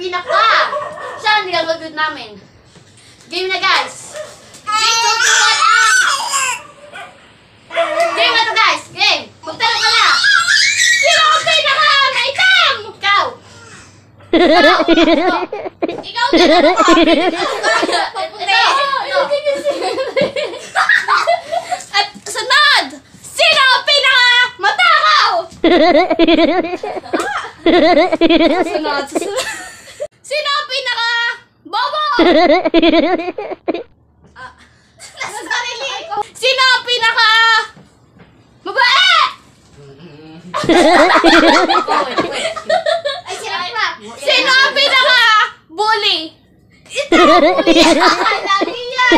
pinaka. Siya ang nilagod namin. Game na guys. Game 2 to 1 Game na to guys. Game. Magtanong ka na. Sino ang pinaka maitam? Ikaw. Ikaw na. At sunod. Sino ang pinaka matakaw? Sunod. Sino ang pinaka bobo? Sino ang pinaka babae? Ay, sila pa. Sino ang pinaka bully? Ito! Bully! Lagi yan!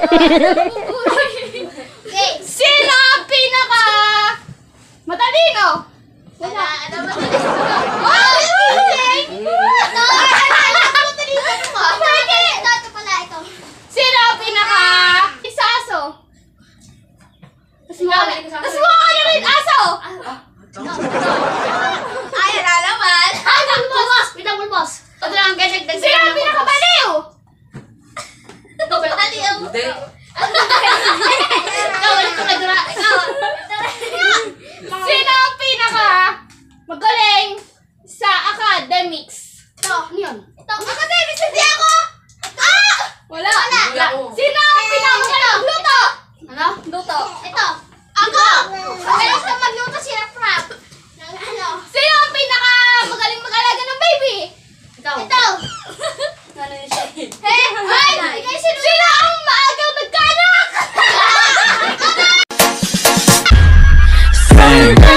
Sino ang pinaka matalino? Wala. Ano ba? Oh! Ito pala, ito. Sino ang pinaka isaso? Mas mukha ka rin aso! Ay, wala naman. Ay, bulbos! Pitang bulbos! Ito lang ang ganyan. Sino ang pinaka baliw? Baliw. Hindi. Ikaw, ulit ko kadura. Ikaw. Sino ang pinaka magaling sa academics? Ito. Ano yun? Ito. Academics, hindi ako. Ah! Wala. Hindi ako. Sino ang pinaka magluto? Ano? Luto. Ito. Ako. Magaling sa magluto si Rap. Ano? Sino ang pinaka magaling mag-alaga ng baby? Ikaw. Ito. Ano yun siya? Eh, ay, ikaw sino? Sino ang maagang nagkaanak? Bang,